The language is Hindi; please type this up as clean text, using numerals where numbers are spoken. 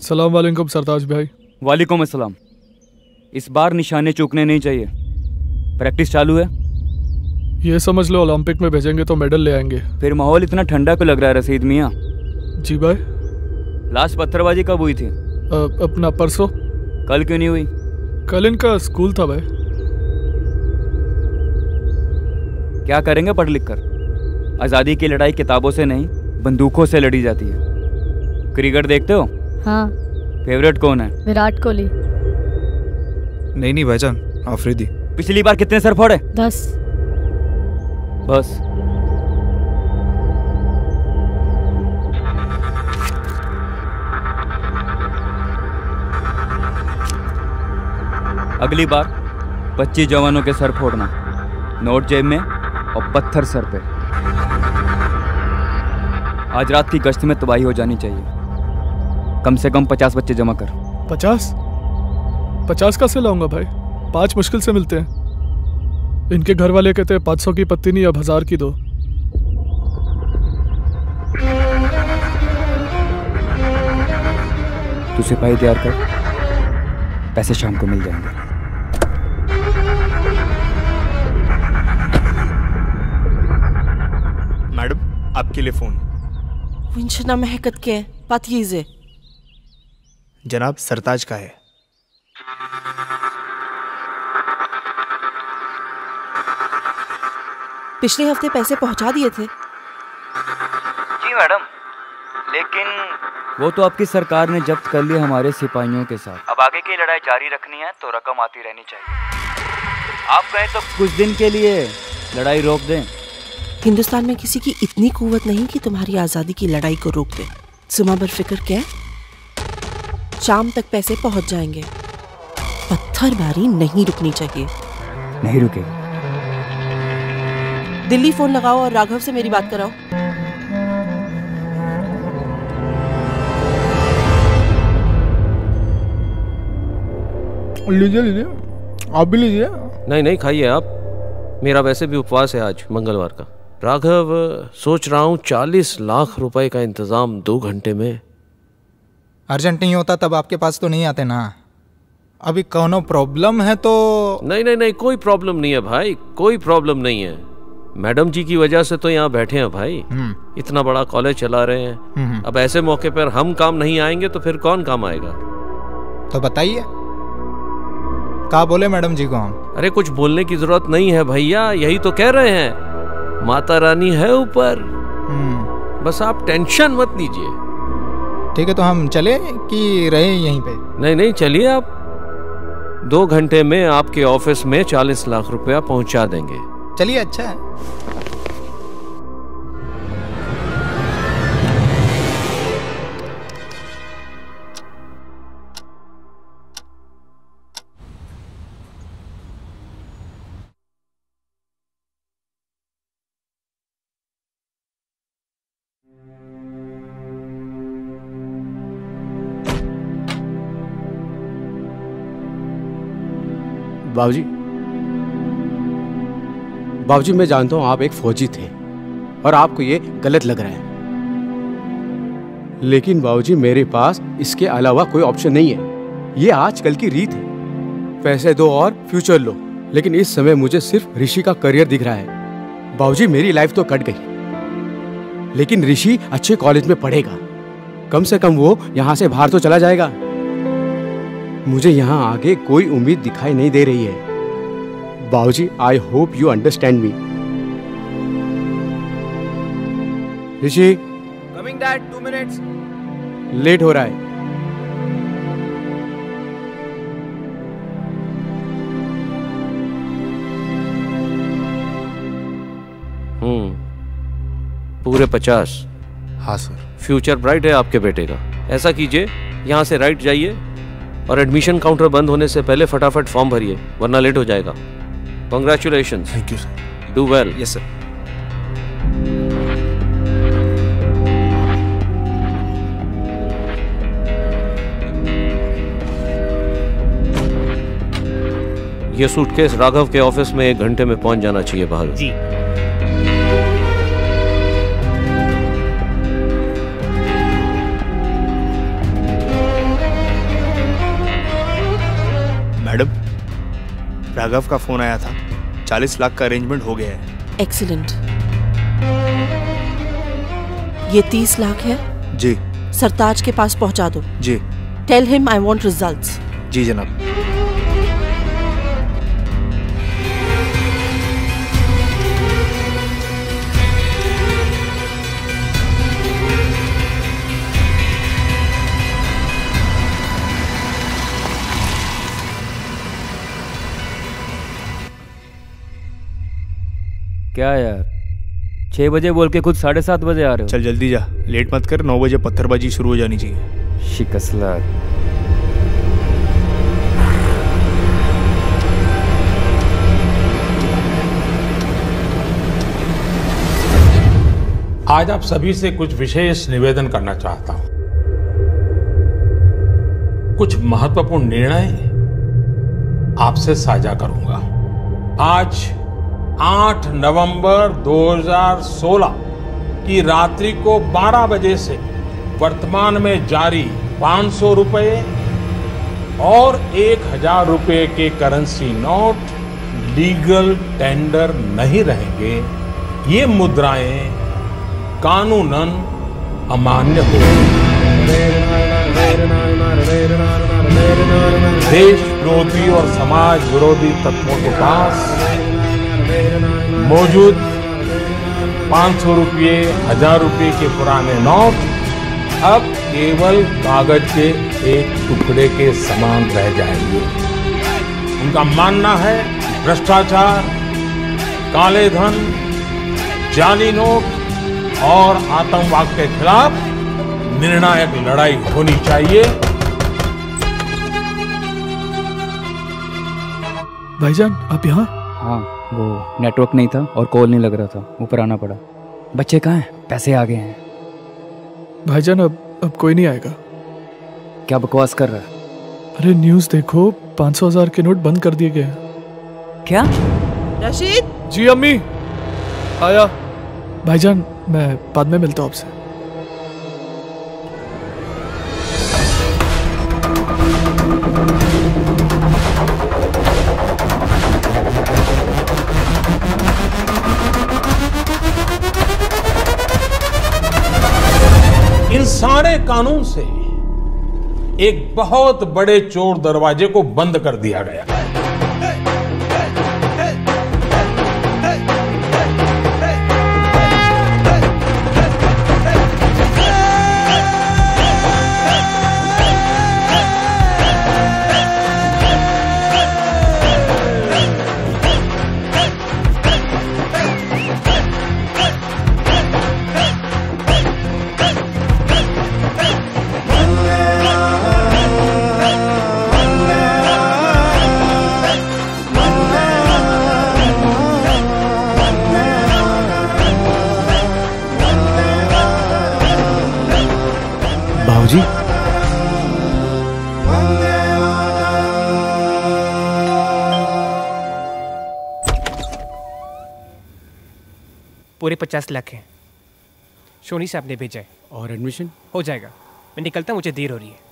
सलाम वालेकुम सरताज भाई। वालेकुम अस्सलाम। इस बार निशाने चूकने नहीं चाहिए। प्रैक्टिस चालू है। ये समझ लो ओलंपिक में भेजेंगे तो मेडल ले आएंगे। फिर माहौल इतना ठंडा क्यों लग रहा है रसीद मियाँ? जी भाई। लास्ट पत्थरबाजी कब हुई थी? अपना परसों। कल क्यों नहीं हुई? कल इनका स्कूल था भाई। क्या करेंगे पढ़ लिख कर? आज़ादी की लड़ाई किताबों से नहीं बंदूकों से लड़ी जाती है। क्रिकेट देखते हो? हाँ। फेवरेट कौन है? विराट कोहली। नहीं भाईजान, आफरीदी। पिछली बार कितने सर फोड़े? 10। बस। अगली बार 25 जवानों के सर फोड़ना, नोट जेब में और पत्थर सर पे। आज रात की गश्त में तबाही हो जानी चाहिए। कम से कम 50 बच्चे जमा कर। 50 कैसे लाऊंगा भाई? 5 मुश्किल से मिलते हैं। इनके घर वाले कहते हैं 500 की पत्ती नहीं, अब 1000 की दो। तू सिपाही तैयार कर, पैसे शाम को मिल जाएंगे। मैडम, आपके लिए फोन। विंशना महकत के पातीजे जनाब सरताज का है। पिछले हफ्ते पैसे पहुंचा दिए थे। जी मैडम, लेकिन वो तो आपकी सरकार ने जब्त कर लिया हमारे सिपाहियों के साथ। अब आगे की लड़ाई जारी रखनी है तो रकम आती रहनी चाहिए। आप कहें तो कुछ दिन के लिए लड़ाई रोक दें। हिंदुस्तान में किसी की इतनी कुव्वत नहीं कि तुम्हारी आजादी की लड़ाई को रोक दे। सुमा बरफिक्र क्या? शाम तक पैसे पहुंच जाएंगे। पत्थरबारी नहीं रुकनी चाहिए। नहीं रुकेगी। दिल्ली फोन लगाओ और राघव से मेरी बात कराओ। लीजिए लीजिए, आप भी लीजिए। नहीं नहीं, खाइए आप, मेरा वैसे भी उपवास है आज मंगलवार का। राघव, सोच रहा हूँ 40 लाख रुपए का इंतजाम 2 घंटे में। अर्जेंट नहीं होता तब आपके पास तो नहीं आते ना। अभी कोनो प्रॉब्लम है तो? नहीं नहीं नहीं, कोई प्रॉब्लम नहीं है भाई, कोई प्रॉब्लम नहीं है। मैडम जी की वजह से तो यहाँ बैठे हैं भाई। इतना बड़ा कॉलेज चला रहे हैं। अब ऐसे मौके पर हम काम नहीं आएंगे तो फिर कौन काम आएगा? तो बताइए, क्या बोले मैडम जी को हम? अरे कुछ बोलने की जरूरत नहीं है भैया, यही तो कह रहे हैं, माता रानी है ऊपर। बस आप टेंशन मत लीजिए। ठीक है, तो हम चले कि रहे यहीं पे? नहीं नहीं, चलिए आप। 2 घंटे में आपके ऑफिस में 40 लाख रुपया पहुंचा देंगे। चलिए, अच्छा है। बाबूजी, बाबूजी मैं जानता हूं आप एक फौजी थे और आपको ये गलत लग रहा है, लेकिन बाबूजी मेरे पास इसके अलावा कोई ऑप्शन नहीं है। ये आजकल की रीत है, पैसे दो और फ्यूचर लो, लेकिन इस समय मुझे सिर्फ ऋषि का करियर दिख रहा है। बाबूजी मेरी लाइफ तो कट गई, लेकिन ऋषि अच्छे कॉलेज में पढ़ेगा, कम से कम वो यहाँ से बाहर तो चला जाएगा। मुझे यहाँ आगे कोई उम्मीद दिखाई नहीं दे रही है। बाबूजी, I hope you understand me. Rishi, coming dad, 2 minutes. Late हो रहा है। पूरे 50। हाँ सर। फ्यूचर ब्राइट है आपके बेटे का। ऐसा कीजिए, यहाँ से राइट जाइए और एडमिशन काउंटर बंद होने से पहले फटाफट फॉर्म भरिए, वरना लेट हो जाएगा। Congratulations. Thank you sir. Do well. Yes sir. ये सूटकेस राघव के ऑफिस में 1 घंटे में पहुंच जाना चाहिए बाहर। जी। राघव का फोन आया था, 40 लाख का अरेंजमेंट हो गया है। एक्सीलेंट। ये 30 लाख है? जी। सरताज के पास पहुंचा दो। जी। Tell him I want results. जी जनाब। क्या यार, 6 बजे बोल के खुद 7:30 बजे आ रहे हो? चल जल्दी जा, लेट मत कर। 9 बजे पत्थरबाजी शुरू हो जानी चाहिए। शिकसलात। आज आप सभी से कुछ विशेष निवेदन करना चाहता हूं। कुछ महत्वपूर्ण निर्णय आपसे साझा करूंगा। आज 8 नवंबर 2016 की रात्रि को 12 बजे से वर्तमान में जारी 500 रुपए और 1000 रुपए के करेंसी नोट लीगल टेंडर नहीं रहेंगे। ये मुद्राएं कानूनन अमान्य होंगी। देश विरोधी और समाज विरोधी तत्वों के पास मौजूद 500 रुपये, 1000 रुपये के पुराने नोट अब केवल कागज के एक टुकड़े के समान रह जाएंगे। उनका मानना है भ्रष्टाचार, काले धन, जाली नोट और आतंकवाद के खिलाफ निर्णायक लड़ाई होनी चाहिए। भाईजान आप यहाँ? हाँ, वो नेटवर्क नहीं था और कॉल नहीं लग रहा था, ऊपर आना पड़ा। बच्चे कहाँ हैं? पैसे आ गए हैं। भाईजान अब कोई नहीं आएगा। क्या बकवास कर रहा है? अरे न्यूज़ देखो, 500,000 के नोट बंद कर दिए गए। क्या? रशीद। जी अम्मी, आया। भाईजान मैं बाद में मिलता हूँ आपसे। इन सारे कानून से एक बहुत बड़े चोर दरवाजे को बंद कर दिया गया। बाबूजी, पूरे 50 लाख हैं। सोनी से आपने भेजा है। और एडमिशन? हो जाएगा। मैं निकलता हूं, मुझे देर हो रही है।